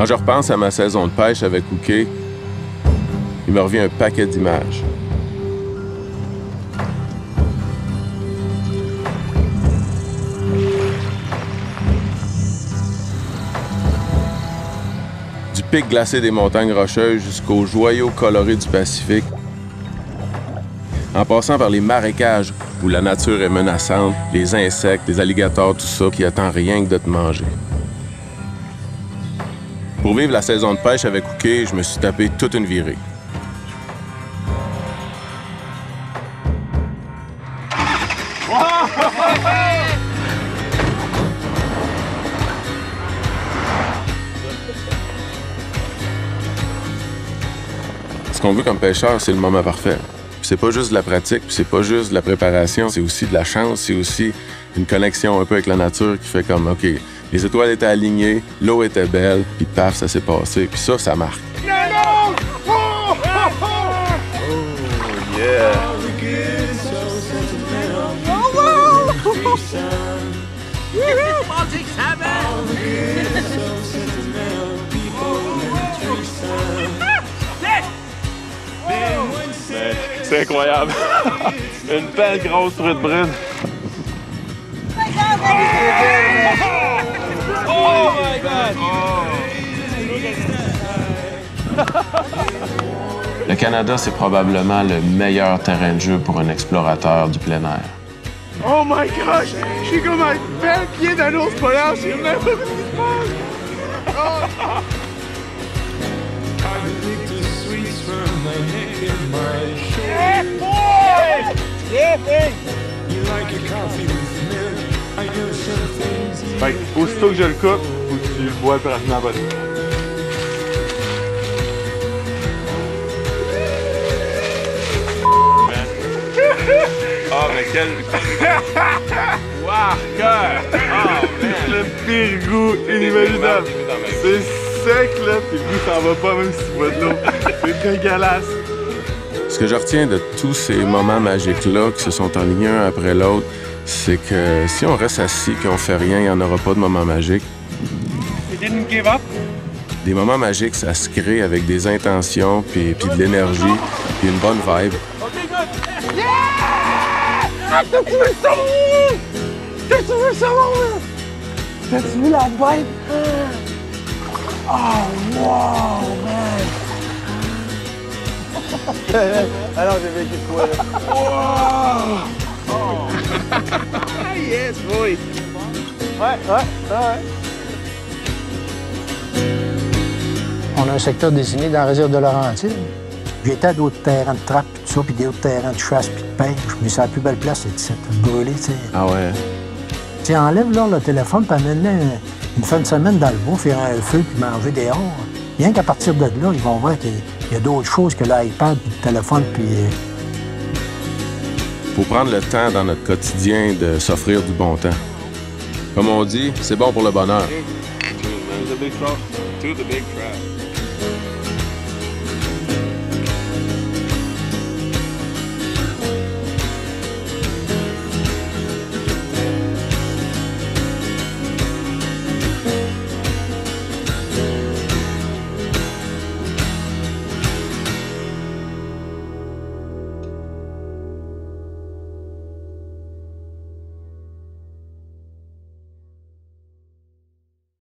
Quand je repense à ma saison de pêche avec Hooké, il me revient un paquet d'images. Du pic glacé des montagnes Rocheuses jusqu'aux joyaux colorés du Pacifique, en passant par les marécages où la nature est menaçante, les insectes, les alligators, tout ça qui attend rien que de te manger. Pour vivre la saison de pêche avec Hooké, je me suis tapé toute une virée. Ce qu'on veut comme pêcheur, c'est le moment parfait. C'est pas juste de la pratique, puis c'est pas juste de la préparation, c'est aussi de la chance, c'est aussi une connexion un peu avec la nature qui fait comme, OK, les étoiles étaient alignées, l'eau était belle, puis paf, ça s'est passé. Puis ça marque. Oh, yeah! Baltic Salmon! C'est incroyable! Une belle grosse truite brune! Oh my God! Le Canada, c'est probablement le meilleur terrain de jeu pour un explorateur du plein air. Oh my gosh! J'ai comme un bel pied d'un ours polaire, je sais même pas ce qui se passe! Oh. Yeah, boy! Yeah, boy! Fait que, aussitôt que je le coupe, faut que tu le bois plus rapidement possible. Ah, mais quel... Wow, cœur! Oh, man! Le pire goût inimaginable! C'est sec, là, puis le goût s'en va pas même si tu bois de l'eau. C'est dégueulasse! Ce que je retiens de tous ces moments magiques-là qui se sont alignés un après l'autre, c'est que si on reste assis et on fait rien, il n'y en aura pas de moments magiques. You didn't give up? Des moments magiques, ça se crée avec des intentions, puis de l'énergie, puis une bonne vibe. T'as-tu vu le saumon? T'as-tu vu le saumon, là? T'as-tu vu la vibe? Oh, wow, man! Alors, j'ai vécu de quoi, là? Ah, yes, boy! Ouais. On a un secteur désigné dans la réserve de Laurentides. J'étais à d'autres terrains de trappe, puis tout ça, puis d'autres terrains de chasse, puis de pêche. Mais c'est la plus belle place, c'est ici, brûlé, tu sais. Ah ouais? Tu sais, enlève là le téléphone, puis amène une fin de semaine dans le bois, faire un feu, puis manger dehors. Rien qu'à partir de là, ils vont voir qu'il y a d'autres choses que l'iPad, puis le téléphone, puis... Faut prendre le temps dans notre quotidien de s'offrir du bon temps. Comme on dit, c'est bon pour le bonheur. To the big trout.